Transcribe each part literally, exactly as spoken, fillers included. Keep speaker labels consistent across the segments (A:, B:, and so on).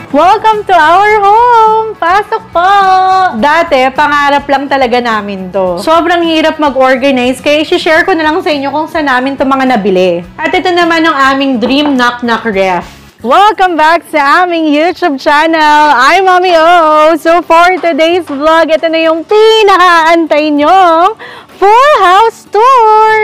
A: Welcome to our home! Pasok po! Dati, pangarap lang talaga namin to. Sobrang hirap mag-organize, kaya i-share ko na lang sa inyo kung saan namin to mga nabili. At ito naman ang aming dream knock-knock ref. Welcome back sa aming YouTube channel. I'm Mommy O. So for today's vlog, ito na yung pinaka-antay nyong full house tour!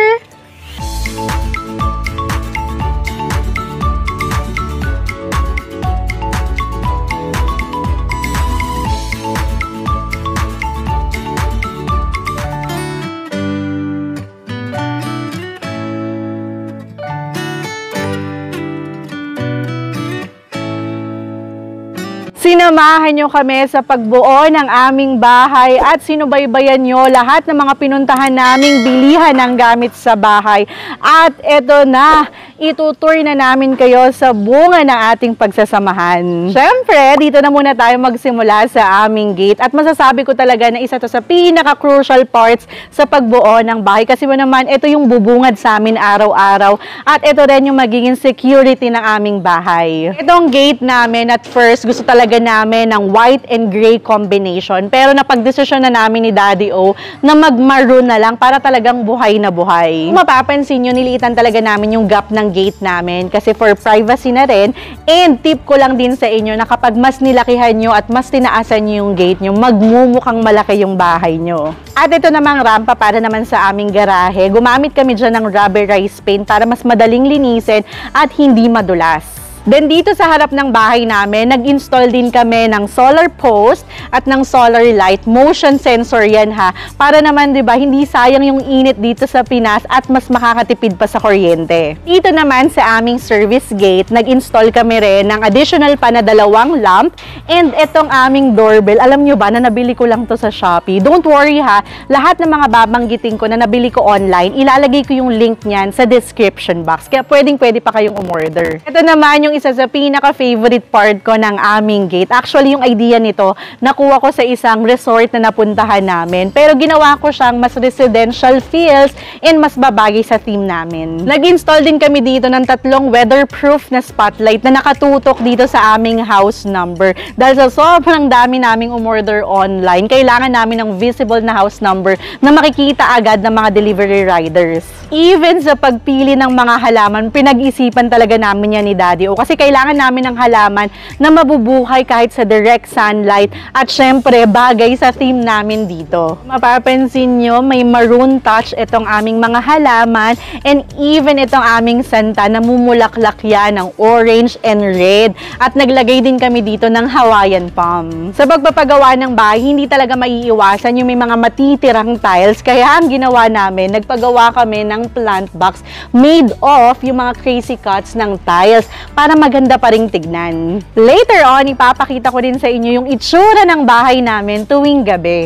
A: Sinamahan nyo kami sa pagbuo ng aming bahay at sinubaybayan nyo lahat ng mga pinuntahan naming bilihan ng gamit sa bahay. At eto na, itutour na namin kayo sa bunga ng ating pagsasamahan. Siyempre, dito na muna tayo magsimula sa aming gate. At masasabi ko talaga na isa to sa pinaka-crucial parts sa pagbuo ng bahay. Kasi mo naman, ito yung bubungad sa amin araw-araw. At ito rin yung magiging security ng aming bahay. Itong gate namin, at first, gusto talaga namin ng white and gray combination. Pero napagdesisyon na namin ni Daddy O na mag-maroon na lang para talagang buhay na buhay. Kung mapapansin nyo, niliitan talaga namin yung gap ng gate namin kasi for privacy na rin. And tip ko lang din sa inyo na kapag mas nilakihan nyo at mas tinaasan nyo yung gate nyo, magmumukhang malaki yung bahay nyo. At ito namang rampa para naman sa aming garahe. Gumamit kami dyan ng rubberized paint para mas madaling linisin at hindi madulas. Then dito sa harap ng bahay namin, nag-install din kami ng solar post at ng solar light. Motion sensor yan ha. Para naman 'di ba, hindi sayang yung init dito sa Pinas at mas makakatipid pa sa kuryente. Dito naman sa aming service gate, nag-install kami rin ng additional pa na dalawang lamp and etong aming doorbell. Alam nyo ba na nabili ko lang to sa Shopee? Don't worry ha. Lahat ng mga babanggitin ko na nabili ko online, ilalagay ko yung link niyan sa description box. Kaya pwedeng-pwede pa kayong umorder. Ito naman yung isa sa pinaka-favorite part ko ng aming gate. Actually, yung idea nito, nakuha ko sa isang resort na napuntahan namin. Pero ginawa ko siyang mas residential feels and mas babagay sa theme namin. Nag-install din kami dito ng tatlong weatherproof na spotlight na nakatutok dito sa aming house number. Dahil sa sobrang dami naming umorder online, kailangan namin ng visible na house number na makikita agad ng mga delivery riders. Even sa pagpili ng mga halaman, pinag-isipan talaga namin yan ni Daddy O. Kasi kailangan namin ng halaman na mabubuhay kahit sa direct sunlight at syempre bagay sa theme namin dito. Mapapansin nyo, may maroon touch itong aming mga halaman and even itong aming santa na mumulaklak yan ng orange and red. At naglagay din kami dito ng Hawaiian palm. Sa pagpapagawa ng bahay, hindi talaga maiiwasan yung may mga matitirang tiles. Kaya ang ginawa namin, nagpagawa kami ng plant box made of yung mga crazy cuts ng tiles para maganda pa ring tignan. Later on, ipapakita ko din sa inyo yung itsura ng bahay namin tuwing gabi.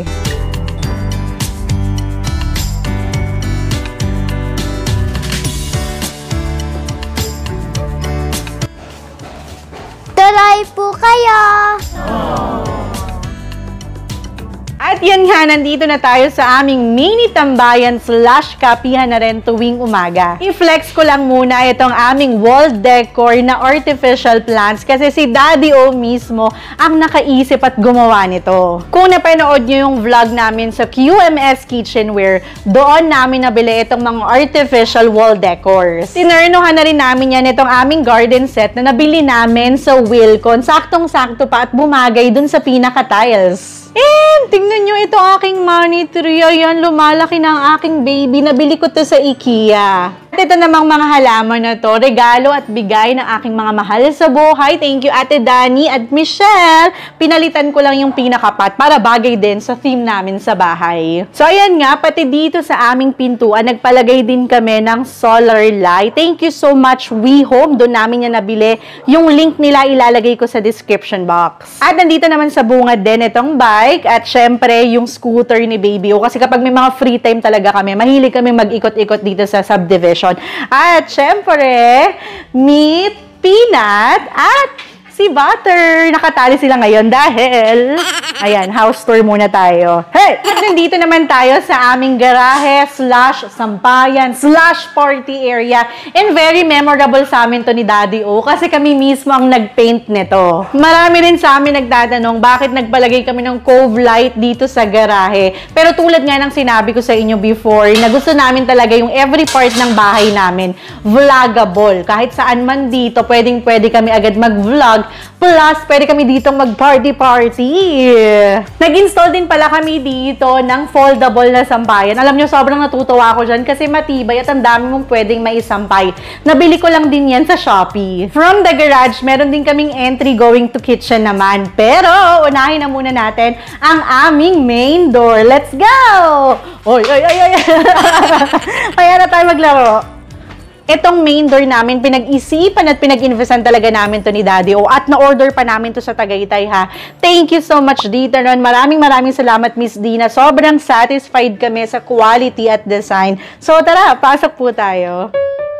B: Tuloy po kayo!
A: At yan nga, nandito na tayo sa aming mini tambayan slash kapihan na rin tuwing umaga. I-flex ko lang muna itong aming wall decor na artificial plants kasi si Daddy O mismo ang nakaisip at gumawa nito. Kung napanood nyo yung vlog namin sa Q M S Kitchenware, doon namin nabili itong mga artificial wall decors. Tinernohan na rin namin yan itong aming garden set na nabili namin sa Wilcon. Saktong-sakto pa at bumagay dun sa pinaka-tiles. And tingnan nyo ito aking money tree. Ayan, lumalaki na ang aking baby. Nabili ko to sa IKEA. At ito namang mga halaman na to, regalo at bigay ng aking mga mahal sa buhay. Thank you Ate Dani at Michelle. Pinalitan ko lang yung pinakapat para bagay din sa theme namin sa bahay. So ayan nga, pati dito sa aming pintuan, nagpalagay din kami ng solar light. Thank you so much We Home. Doon namin yan nabili. Yung link nila ilalagay ko sa description box. At nandito naman sa bungad din itong bike at syempre yung scooter ni Baby O. Kasi kapag may mga free time talaga kami, mahilig kami mag-ikot-ikot dito sa subdivision. At syempre, meet Peanut at si Butter. Nakatali sila ngayon dahil, ayan, house tour muna tayo. Hey! At nandito naman tayo sa aming garahe slash sampayan slash party area. And very memorable sa amin to ni Daddy O kasi kami mismo ang nag-paint nito. Marami rin sa amin nagtatanong bakit nagpalagay kami ng cove light dito sa garahe. Pero tulad nga ng sinabi ko sa inyo before, na gusto namin talaga yung every part ng bahay namin vlogable. Kahit saan man dito, pwedeng pwede kami agad mag-vlog. Plus, pwede kami dito mag-party-party. Nag-install din pala kami dito ng foldable na sampayan. Alam nyo, sobrang natutuwa ako dyan kasi matibay at ang dami mong pwedeng maisampay. Nabili ko lang din yan sa Shopee. From the garage, meron din kaming entry going to kitchen naman. Pero, unahin na muna natin ang aming main door. Let's go! Oy, oy, oy, oy! Kaya na tayo maglaro. Itong main door namin, pinag-isipan at pinag-investan talaga namin to ni Daddy O at na-order pa namin to sa Tagaytay ha. Thank you so much dito ron. Maraming maraming salamat Miss Dina. Sobrang satisfied kami sa quality at design. So tara, pasok po tayo.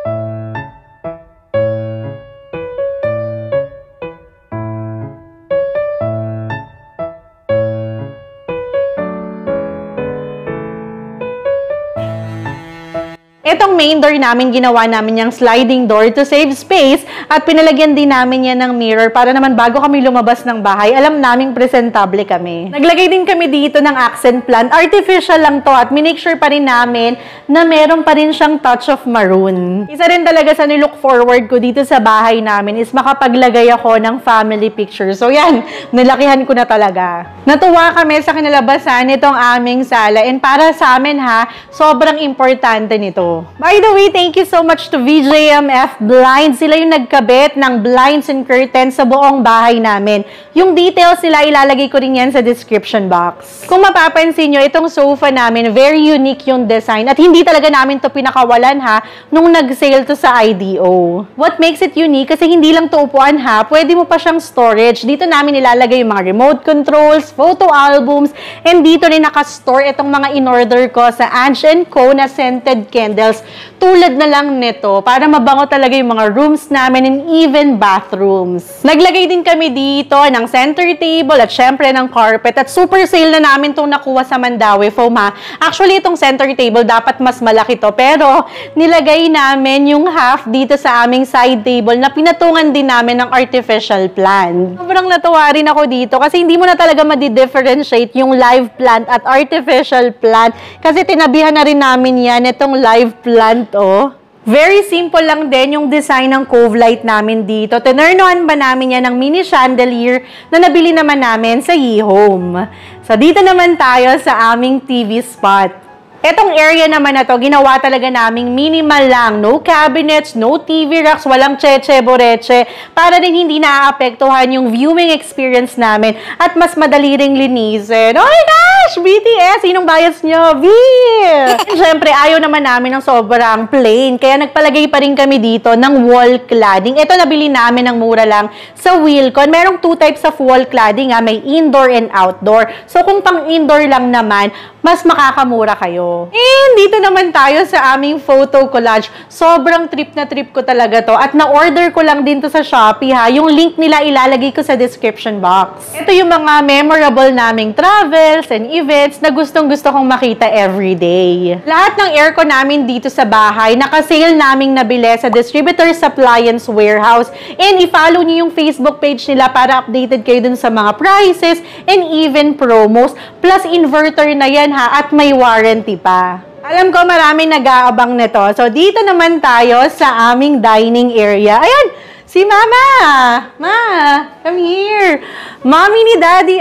A: Itong main door namin, ginawa namin yung sliding door to save space at pinalagyan din namin yan ng mirror para naman bago kami lumabas ng bahay, alam naming presentable kami. Naglagay din kami dito ng accent plant. Artificial lang to at minake sure pa rin namin na meron pa rin siyang touch of maroon. Isa rin talaga sa nilook forward ko dito sa bahay namin is makapaglagay ako ng family picture. So yan, nilakihan ko na talaga. Natuwa kami sa kinalabasan nitong aming sala and para sa amin ha, sobrang importante nito. By the way, thank you so much to V J M F Blinds. Sila yung nagkabit ng blinds and curtains sa buong bahay namin. Yung details nila, ilalagay ko rin yan sa description box. Kung mapapansin nyo, itong sofa namin, very unique yung design. At hindi talaga namin to pinakawalan ha, nung nag-sale to sa I D O. What makes it unique? Kasi hindi lang to upuan ha, pwede mo pa siyang storage. Dito namin ilalagay yung mga remote controls, photo albums, and dito rin nakastore itong mga in-order ko sa Ange and Co na scented candles. Tulad na lang nito para mabango talaga yung mga rooms namin and even bathrooms. Naglagay din kami dito ng center table at syempre ng carpet at super sale na namin itong nakuha sa Mandawi Foam ha. Actually itong center table dapat mas malaki to pero nilagay namin yung half dito sa aming side table na pinatungan din namin ng artificial plant. Sobrang natuwa rin ako dito kasi hindi mo na talaga ma-differentiate yung live plant at artificial plant kasi tinabihan na rin namin yan itong live plant, oh. Very simple lang din yung design ng cove light namin dito. Tinurn-on ba namin yan ng mini chandelier na nabili naman namin sa eHome. So, dito naman tayo sa aming T V spot. Etong area naman na to, ginawa talaga naming minimal lang. No cabinets, no T V racks, walang cheche-boreche. Para din hindi naaapektuhan yung viewing experience namin at mas madali ring linisin. Oh my gosh! B T S! Sinong bias nyo? V! Siyempre, ayaw naman namin ng sobrang plain. Kaya nagpalagay pa rin kami dito ng wall cladding. Ito nabili namin ng mura lang sa Wilcon. Merong two types of wall cladding. Ha? May indoor and outdoor. So kung pang indoor lang naman, mas makakamura kayo. And dito naman tayo sa aming photo collage. Sobrang trip na trip ko talaga to. At na-order ko lang din to sa Shopee ha. Yung link nila ilalagay ko sa description box. Ito yung mga memorable naming travels and events na gustong gusto kong makita everyday. Lahat ng aircon namin dito sa bahay, naka-sale naming nabili sa Distributor's Appliance Warehouse. And i-follow niyo yung Facebook page nila para updated kayo dun sa mga prices and even promos. Plus inverter na yan ha, at may warranty pa. Alam ko maraming nag-aabang nito. So, dito naman tayo sa aming dining area. Ayan! Si Mama! Ma! Come here! Mommy ni Daddy!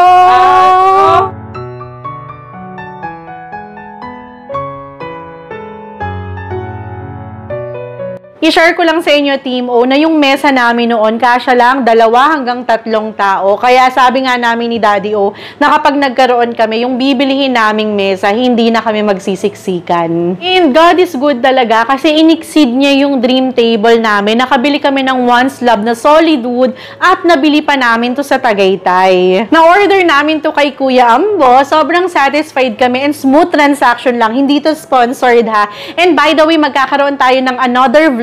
A: Oh! I-share ko lang sa inyo, Team O, na yung mesa namin noon, kasya lang, dalawa hanggang tatlong tao. Kaya sabi nga namin ni Daddy O, na kapag nagkaroon kami, yung bibilihin naming mesa, hindi na kami magsisiksikan. And God is good talaga kasi in-exceed niya yung dream table namin. Nakabili kami ng one slab na solid wood at nabili pa namin to sa Tagaytay. Na-order namin to kay Kuya Ambo. Sobrang satisfied kami and smooth transaction lang. Hindi to sponsored ha. And by the way, magkakaroon tayo ng another vlog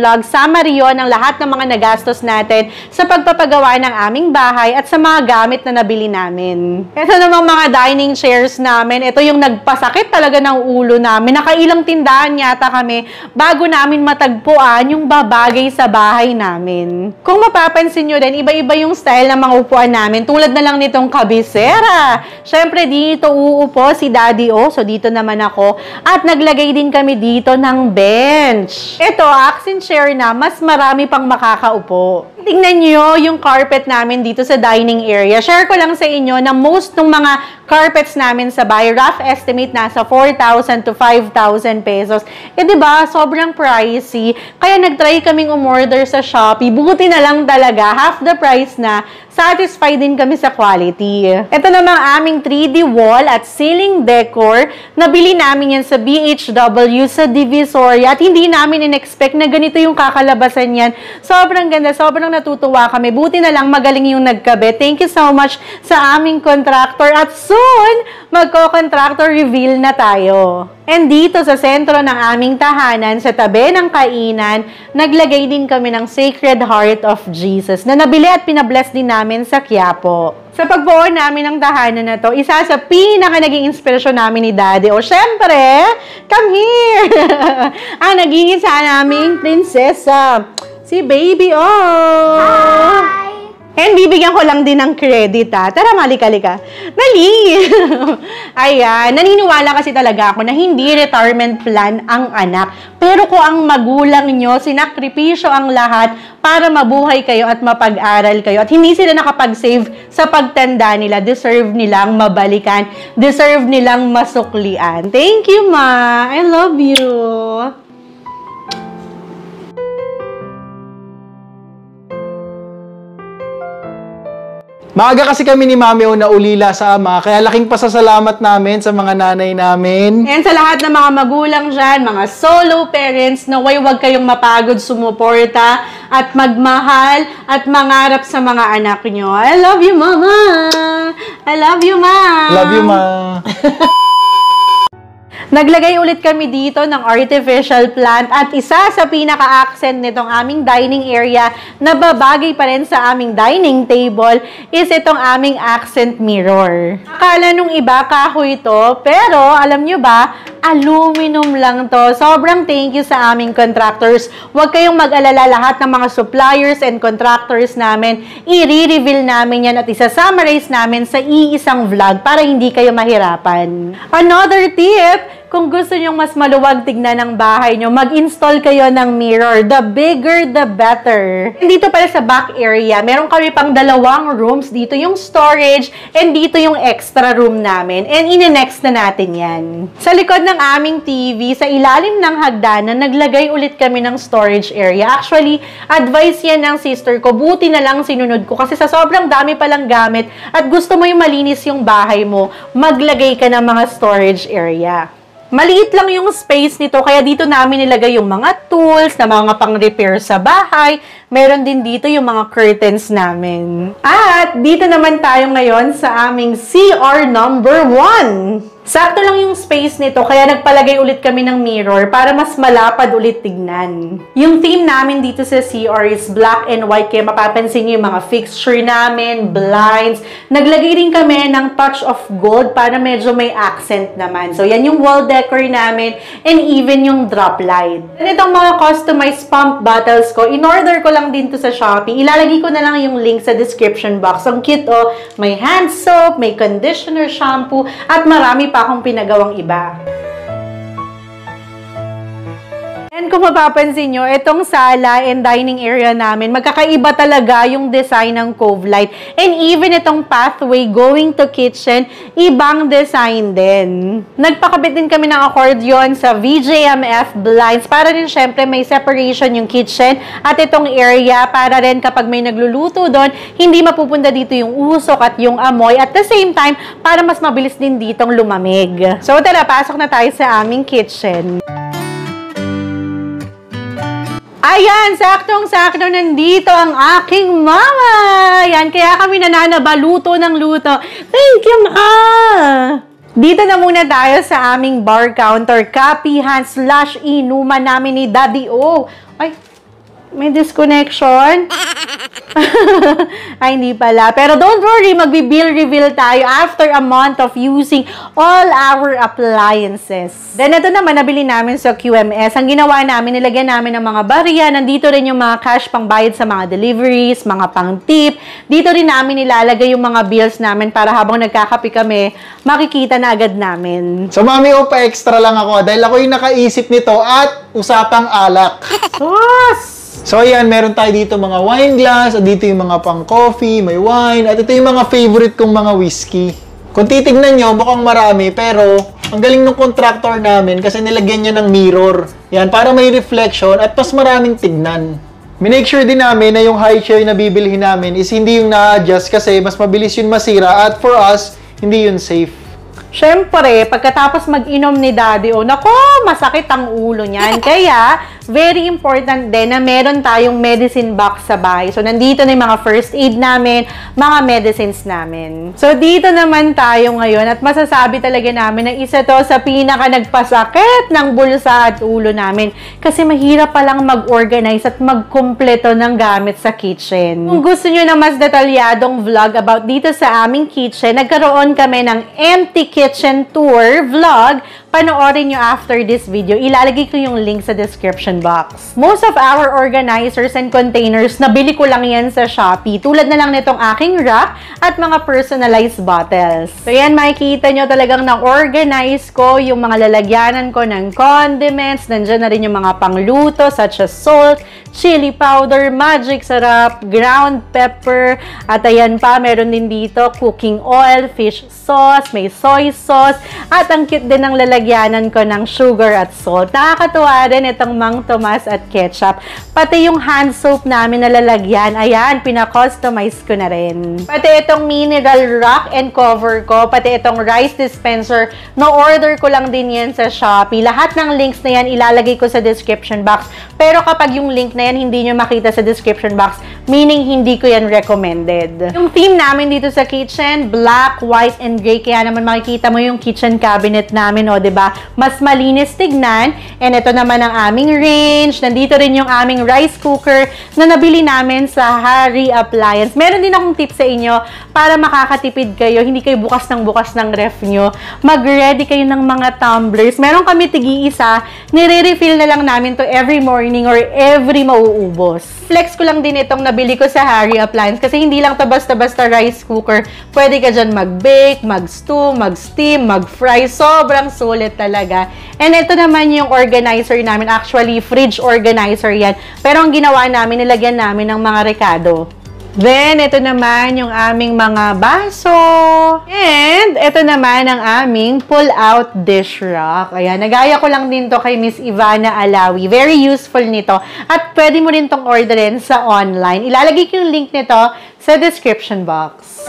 A: vlog, summary yun ng lahat ng mga nagastos natin sa pagpapagawa ng aming bahay at sa mga gamit na nabili namin. Ito namang mga dining chairs namin. Ito yung nagpasakit talaga ng ulo namin. Nakailang tindahan yata kami bago namin matagpuan yung babagay sa bahay namin. Kung mapapansin nyo din, iba-iba yung style ng mga upuan namin. Tulad na lang nitong kabisera. Siyempre, dito uupo si Daddy O. So, dito naman ako. At naglagay din kami dito ng bench. Ito, accent chair na mas marami pang makakaupo. Tingnan nyo yung carpet namin dito sa dining area. Share ko lang sa inyo na most ng mga carpets namin sa bahay, rough estimate nasa four thousand to five thousand pesos. Eh, diba? Sobrang pricey. Kaya nag-try kaming umorder sa Shopee. Buti na lang talaga. Half the price na. Satisfied din kami sa quality. Ito namang aming three D wall at ceiling decor. Nabili namin yan sa B H W sa Divisoria at hindi namin in-expect na ganito yung kakalabasan yan. Sobrang ganda. Sobrang natutuwa kami. Buti na lang magaling yung nagkabit. Thank you so much sa aming contractor at soon, magko-contractor reveal na tayo. And dito sa sentro ng aming tahanan, sa tabi ng kainan, naglagay din kami ng Sacred Heart of Jesus na nabili at pinabless din namin sa Quiapo. Sa pagbuo namin ng tahanan na to, isa sa pinaka naging inspirasyon namin ni Daddy. O syempre, come here! Ang nag-iisa naming prinsesa, si Baby O! Hi! And bibigyan ko lang din ng credit, ha. Tara, malika-lika. Nali! Ayan, naniniwala kasi talaga ako na hindi retirement plan ang anak. Pero kung ang magulang nyo, sinakripisyo ang lahat para mabuhay kayo at mapag-aral kayo. At hindi sila nakapag-save sa pagtanda nila. Deserve nilang mabalikan. Deserve nilang masuklian. Thank you, Ma. I love you.
B: Maaga kasi kami ni Mami O na ulila sa ama, kaya laking pasasalamat namin sa mga nanay namin.
A: And sa lahat ng mga magulang dyan, mga solo parents, naway wag kayong mapagod sumuporta at magmahal at mangarap sa mga anak nyo. I love you, Mama! I love you, Ma!
B: Love you, Ma!
A: Naglagay ulit kami dito ng artificial plant at isa sa pinaka-accent nitong aming dining area na babagay pa rin sa aming dining table is itong aming accent mirror. Akala nung iba kahoy ito, pero alam nyo ba, aluminum lang to. Sobrang thank you sa aming contractors. Huwag kayong mag-alala, lahat ng mga suppliers and contractors namin, i-re-reveal namin yan at isa-summarize namin sa iisang vlog para hindi kayo mahirapan. Another tip, kung gusto nyong mas maluwag tignan ng bahay nyo, mag-install kayo ng mirror. The bigger, the better. Dito pala sa back area, meron kami pang dalawang rooms. Dito yung storage, and dito yung extra room namin. And ine-next na natin yan. Sa likod ng aming T V, sa ilalim ng hagdanan, naglagay ulit kami ng storage area. Actually, advice yan ng sister ko. Buti na lang sinunod ko. Kasi sa sobrang dami palang gamit, at gusto mo yung malinis yung bahay mo, maglagay ka ng mga storage area. Maliit lang yung space nito, kaya dito namin nilagay yung mga tools na mga pang-repair sa bahay. Meron din dito yung mga curtains namin. At dito naman tayo ngayon sa aming C R number one. Sakto lang yung space nito, kaya nagpalagay ulit kami ng mirror para mas malapad ulit tignan. Yung theme namin dito sa C R is black and white, kaya mapapansin niyo yung mga fixture namin, blinds. Naglagay rin kami ng touch of gold para medyo may accent naman. So, yan yung wall decor namin and even yung drop light. And itong mga customized pump bottles ko, in-order ko lang din to sa Shopee. Ilalagay ko na lang yung link sa description box. Ang cute, oh. May hand soap, may conditioner, shampoo, at marami pa akong pinagawang iba. And kung mapapansin nyo, itong sala and dining area namin, magkakaiba talaga yung design ng cove light. And even itong pathway going to kitchen, ibang design din. Nagpakabit din kami ng accordion sa V J M F blinds para rin syempre may separation yung kitchen at itong area para rin kapag may nagluluto doon, hindi mapupunta dito yung usok at yung amoy. At the same time, para mas mabilis din ditong lumamig. So tara, pasok na tayo sa aming kitchen. Ayan, saktong-sakto nandito ang aking mama. Ayan, kaya kami nananaba, luto ng luto. Thank you, Ma! Dito na muna tayo sa aming bar counter, kapihan slash inuman namin ni Daddy O. Ay, May disconnection? Ay, hindi pala. Pero don't worry, magbi-bill reveal tayo after a month of using all our appliances. Then, ito naman, nabili namin sa Q M S. Ang ginawa namin, nilagyan namin ng mga barya. Nandito rin yung mga cash pang bayad sa mga deliveries, mga pang tip. Dito rin namin nilalagay yung mga bills namin para habang nagkakape kami, makikita na agad namin.
B: So, Mami O, pa-extra lang ako dahil ako yung nakaisip nito at usapang alak.
A: Sus!
B: So, ayan, meron tayo dito mga wine glass, at dito yung mga pang coffee, may wine, at ito yung mga favorite kong mga whiskey. Kung titignan nyo, mukhang marami, pero ang galing ng contractor namin kasi nilagyan niya ng mirror. Yan, para may reflection at mas maraming tignan. Minake sure din namin na yung high chair na bibilhin namin is hindi yung na-adjust kasi mas mabilis yun masira at for us, hindi yun safe.
A: Siyempre, pagkatapos mag-inom ni Daddy O, nako, masakit ang ulo niyan. Kaya, very important din na meron tayong medicine box sa bahay. So, nandito na yung mga first aid namin, mga medicines namin. So, dito naman tayo ngayon at masasabi talaga namin na isa to sa pinaka nagpasakit ng bulsa at ulo namin. Kasi mahirap palang mag-organize at magkumpleto ng gamit sa kitchen. Kung gusto nyo na mas detalyadong vlog about dito sa aming kitchen, nagkaroon kami ng empty kitchen tour vlog. Panoorin nyo after this video. Ilalagay ko yung link sa description box. Most of our organizers and containers, nabili ko lang yan sa Shopee. Tulad na lang nitong aking rack at mga personalized bottles. So yan, makikita nyo talagang na-organize ko yung mga lalagyanan ko ng condiments. Nandiyan na rin yung mga pangluto such as salt, chili powder, magic sarap, ground pepper. At ayan pa, meron din dito cooking oil, fish sauce, may soy sauce. At ang cute din ng lalagyanan ko ng sugar at salt. Nakakatuwa rin itong Mang Tomas at ketchup. Pati yung hand soap namin na lalagyan, ayan, pina-customize ko na rin. Pati itong mineral rack and cover ko, pati itong rice dispenser, na-order ko lang din yan sa Shopee. Lahat ng links na yan ilalagay ko sa description box. Pero kapag yung link na yan hindi nyo makita sa description box, meaning hindi ko yan recommended. Yung theme namin dito sa kitchen, black, white, and gray. Kaya naman makikita mo yung kitchen cabinet namin, o, diba? Mas malinis tignan. And ito naman ang aming range. Nandito rin yung aming rice cooker na nabili namin sa Harry Appliance. Meron din akong tip sa inyo para makakatipid kayo. Hindi kayo bukas ng bukas ng ref nyo. Mag-ready kayo ng mga tumblers. Meron kami tigi-isa. Nire-refill na lang namin to every morning or every mauubos. Flex ko lang din itong nabili ko sa Harry Appliance kasi hindi lang to basta-basta rice cooker. Pwede ka dyan mag-bake, mag-stew, mag-steam, mag-fry. Sobrang sulit talaga. And ito naman yung organizer namin. Actually, fridge organizer yan. Pero ang ginawa namin, nilagyan namin ng mga rekado. Then, ito naman yung aming mga baso. And, ito naman ang aming pull-out dish rack. Ayan, nagaya ko lang din to kay Miss Ivana Alawi. Very useful nito. At pwede mo rin tong orderin sa online. Ilalagay ko yung link nito sa description box.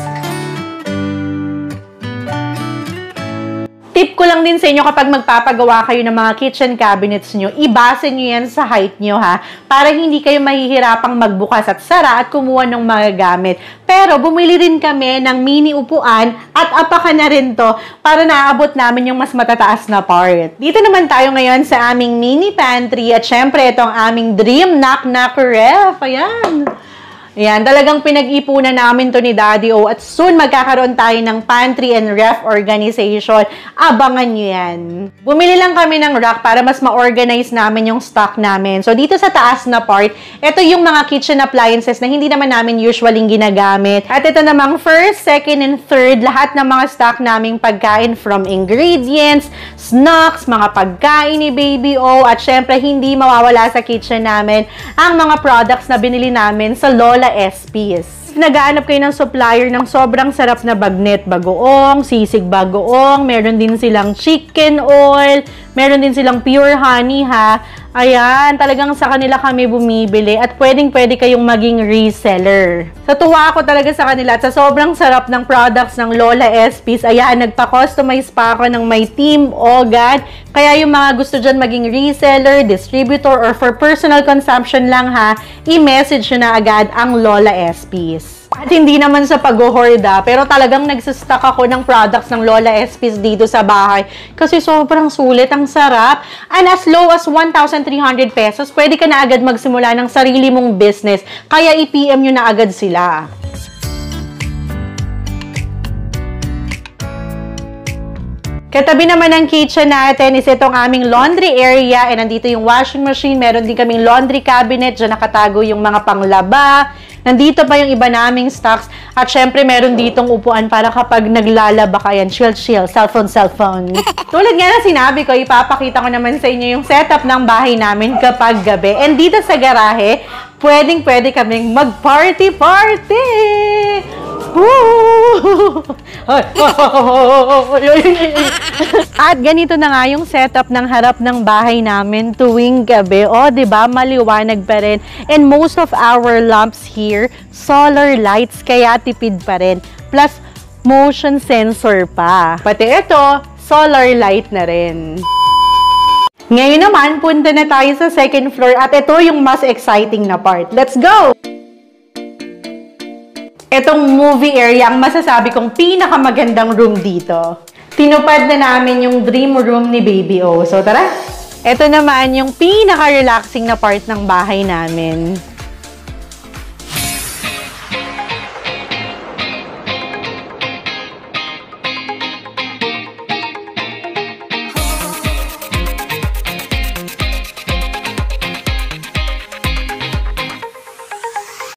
A: Tip ko lang din sa inyo kapag magpapagawa kayo ng mga kitchen cabinets nyo, ibase nyo yan sa height nyo ha, para hindi kayo mahihirapang magbukas at sara at kumuha ng mga gamit. Pero bumili rin kami ng mini upuan at apakan na rin to para naabot namin yung mas matataas na part. Dito naman tayo ngayon sa aming mini pantry at syempre itong aming dream knock-knock ref. Ayan. Ayan, talagang pinag-ipunan namin to ni Daddy O at soon magkakaroon tayo ng pantry and ref organization. Abangan nyo yan. Bumili lang kami ng rack para mas ma-organize namin yung stock namin. So, dito sa taas na part, ito yung mga kitchen appliances na hindi naman namin usually ginagamit. At ito namang first, second, and third, lahat ng mga stock naming pagkain from ingredients, snacks, mga pagkain ni Baby O, at syempre hindi mawawala sa kitchen namin ang mga products na binili namin sa Lola S Ps. Nagaanap kayo ng supplier ng sobrang sarap na bagnet bagoong, sisig bagoong, meron din silang chicken oil, meron din silang pure honey ha. Ayan, talagang sa kanila kami bumibili at pwedeng-pwede kayong maging reseller. Sa tuwa ako talaga sa kanila at sa sobrang sarap ng products ng Lola S Ps, ayan, nagpa-customize pa ako ng my team Ogad. Kaya yung mga gusto dyan maging reseller, distributor, or for personal consumption lang ha, i-message nyo na agad ang Lola S Ps. At hindi naman sa pag-hoarda, pero talagang nagsastock ako ng products ng Lola Espis dito sa bahay. Kasi sobrang sulit, ang sarap. And as low as one thousand three hundred pesos, pwede ka na agad magsimula ng sarili mong business. Kaya i-P M nyo na agad sila. Katabi naman ng kitchen natin is itong aming laundry area. And nandito yung washing machine. Meron din kaming laundry cabinet. Diyan nakatago yung mga panglaba. Nandito pa yung iba naming stocks. At syempre, meron ditong upuan para kapag naglalaba ka yan. Chill, chill. Cellphone, cellphone. Tulad nga na sinabi ko, ipapakita ko naman sa inyo yung setup ng bahay namin kapag gabi. And dito sa garahe, pwedeng-pwede kaming mag-party-party! At ganito na nga yung setup ng harap ng bahay namin tuwing gabi. O, diba? Maliwanag pa rin. And most of our lamps here, solar lights, kaya tipid pa rin. Plus, motion sensor pa. Pati ito, solar light na rin. Ngayon naman, punta na tayo sa second floor at ito yung mas exciting na part. Let's go! Itong movie area, ang masasabi kong pinakamagandang room dito. Tinupad na namin yung dream room ni Baby O. So tara! Ito naman yung pinaka-relaxing na part ng bahay namin.